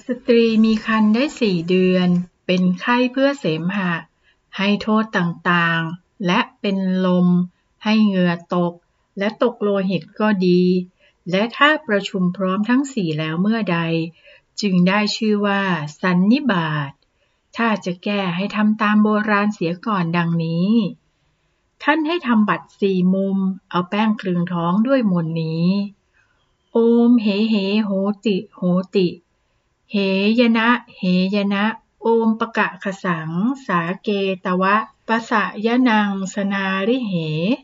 สตรีมีครรภ์ได้4 เดือนเป็นไข้เพื่อเสมหะให้โทษต่างๆและเป็นลมให้เหงื่อตกและตกโลหิตก็ดีและถ้าประชุมพร้อมทั้ง4แล้วเมื่อใดจึงได้ชื่อว่าสันนิบาตถ้าจะแก้ให้ทำตามโบราณเสียก่อนดังนี้ท่านให้ทำบัตร4 มุมเอาแป้งคลึงท้องด้วยมนต์นี้โอมเหโหติโหติเหยนะเหยนะโอมปะกะขสังสาเกตวะปะสะยะนังสนาริเห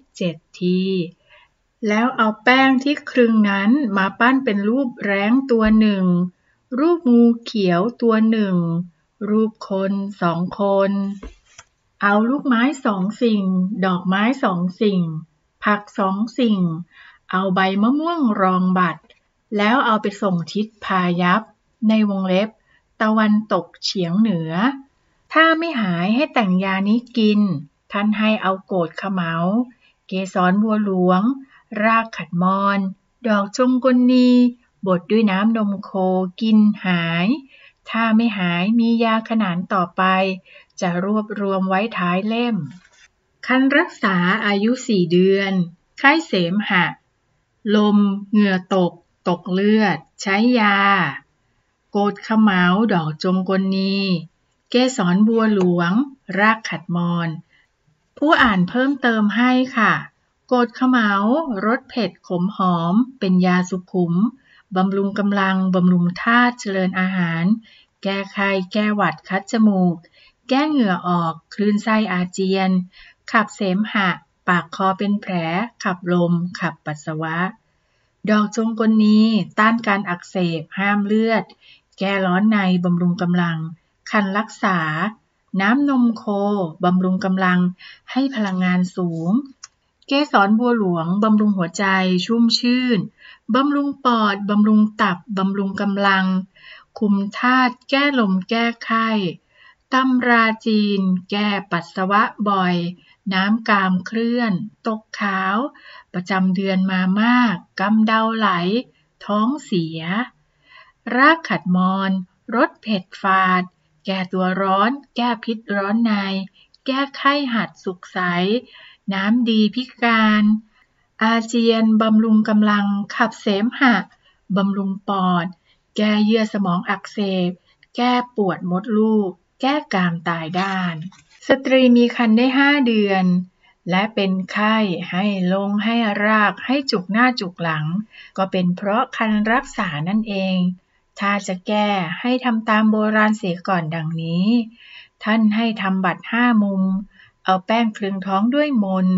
7 ทีแล้วเอาแป้งที่คลึงนั้นมาปั้นเป็นรูปแร้งตัวหนึ่งรูปงูเขียวตัวหนึ่งรูปคน2 คนเอาลูกไม้2 สิ่งดอกไม้2 สิ่งผัก2 สิ่งเอาใบมะม่วงรองบัตรแล้วเอาไปส่งทิศพายัพในวงเล็บตะวันตกเฉียงเหนือถ้าไม่หายให้แต่งยานี้กินท่านให้เอาโกฏเขม๋าเกสรบัวหลวงรากขัดมอนดอกจงกลนีบดด้วยน้ำนมโคกินหายถ้าไม่หายมียาขนานต่อไปจะรวบรวมไว้ท้ายเล่มคันรักษาอายุ4 เดือนไข้เสมหะลมเหงื่อตกเลือดใช้ยาโกฏเขม๋าดอกจงกลนีเกสรบัวหลวงรากขัดมอนผู้อ่านเพิ่มเติมให้ค่ะโกฏเขม๋ารสเผ็ดขมหอมเป็นยาสุขุมบำรุงกำลังบำรุงธาตุเจริญอาหารแก้ไข้แก้หวัดคัดจมูกแก้เหงื่อออกคลื่นไส้อาเจียนขับเสมหะปากคอเป็นแผลขับลมขับปัสสาวะดอกจงกลนีต้านการอักเสบห้ามเลือดแก้ร้อนในบำรุงกำลังคันรักษาน้ำนมโคบำรุงกำลังให้พลังงานสูงเกสรบัวหลวงบำรุงหัวใจชุ่มชื่นบำรุงปอดบำรุงตับบำรุงกำลังคุมธาตุแก้ลมแก้ไข้ตำราจีนแก้ปัสสาวะบ่อยน้ำกามเคลื่อนตกขาวประจำเดือนมามากกำเดาไหลท้องเสียรากขัดมอนรสเผ็ดฝาดแก้ตัวร้อนแก้พิษร้อนในแก้ไข้หัดสุกใสน้ำดีพิการอาเจียนบำรุงกำลังขับเสมหะบำรุงปอดแก้เยื่อสมองอักเสบแก้ปวดมดลูกแก้กามตายด้านสตรีมีครรภ์ได้5 เดือนและเป็นไข้ให้ลงให้รากให้จุกหน้าจุกหลังก็เป็นเพราะคันรักษานั่นเองถ้าจะแก้ให้ทำตามโบราณเสียก่อนดังนี้ท่านให้ทำบัตร5 มุมเอาแป้งคลึงท้องด้วยมนต์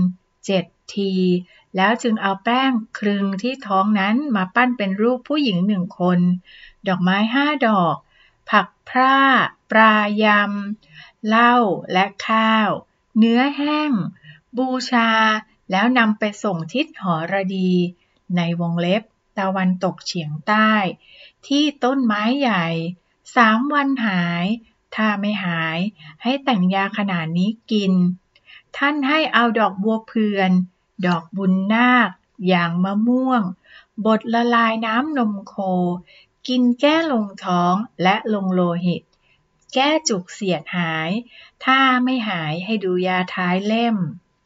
7 ทีแล้วจึงเอาแป้งคลึงที่ท้องนั้นมาปั้นเป็นรูปผู้หญิง1 คนดอกไม้5 ดอกผักพร่าปลายำเหล้าและข้าวเนื้อแห้งบูชาแล้วนำไปส่งทิศหรดีในวงเล็บตะวันตกเฉียงใต้ที่ต้นไม้ใหญ่3 วันหายถ้าไม่หายให้แต่งยาขนาดนี้กินท่านให้เอาดอกบัวเพือนดอกบุญนาคอย่างมะม่วงบดละลายน้ำนมโคกินแก้ลงท้องและลงโลหิตแก้จุกเสียดหายถ้าไม่หายให้ดูยาท้ายเล่ม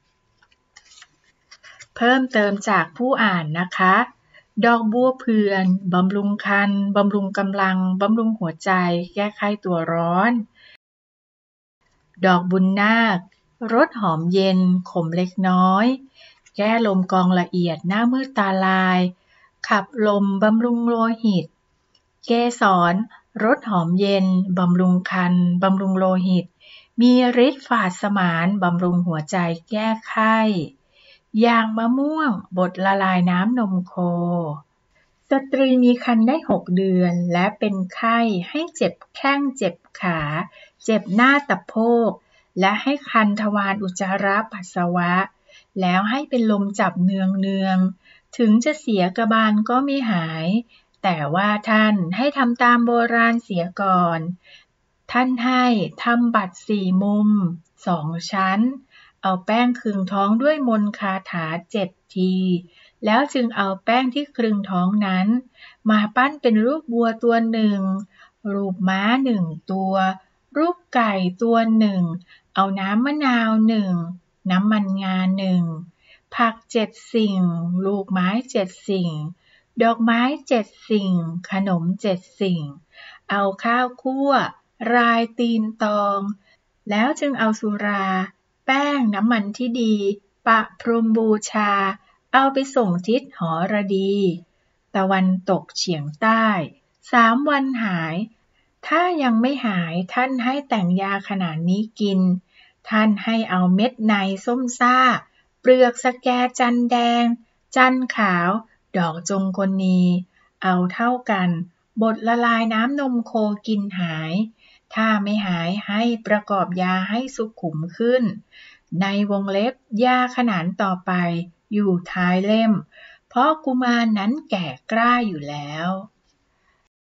เพิ่มเติมจากผู้อ่านนะคะดอกบัวเพือนบำรุงครรภ์บำรุงกำลังบำรุงหัวใจแก้ไข้ตัวร้อนดอกบุญนาครสหอมเย็นขมเล็กน้อยแก้ลมกองละเอียดหน้ามืดตาลายขับลมบำรุงโลหิตเกสรรสหอมเย็นบำรุงครรภ์บำรุงโลหิตมีฤทธิ์ฝาดสมานบำรุงหัวใจแก้ไข้ยางมะม่วงบดละลายน้ำนมโคสตรีมีครรภ์ได้6 เดือนและเป็นไข้ให้เจ็บแข้งเจ็บขาเจ็บหน้าตะโพกและให้คันทวารอุจจาระปัสสาวะแล้วให้เป็นลมจับเนืองถึงจะเสียกบาลก็ไม่หายแต่ว่าท่านให้ทำตามโบราณเสียก่อนท่านให้ทำบัตร4 มุม2 ชั้นเอาแป้งคลึงท้องด้วยมนต์คาถา7 ทีแล้วจึงเอาแป้งที่คลึงท้องนั้นมาปั้นเป็นรูปวัวตัวหนึ่งรูปม้า1 ตัว รูปไก่ตัว1 เอาน้ำมะนาว1 น้ำมันงา1 ผัก7 สิ่ง ลูกไม้7 สิ่ง ดอกไม้7 สิ่ง ขนม7 สิ่ง เอาข้าวคั่ว รายตีนตอง แล้วจึงเอาสุรา แป้งน้ำมันที่ดี ปะพรมบูชา เอาไปส่งทิศหรดี ตะวันตกเฉียงใต้ 3 วันหาย ถ้ายังไม่หายท่านให้แต่งยาขนาดนี้กิน ท่านให้เอาเม็ดในส้มซ่า เปลือกสะแกจันแดง จันขาว ดอกจงกลนี เอาเท่ากัน บดละลายน้ำนมโคกินหาย ถ้าไม่หายให้ประกอบยาให้สุขุมขึ้น ในวงเล็บยาขนานต่อไปอยู่ท้ายเล่ม เพราะกุมารนั้นแก่กล้าอยู่แล้ว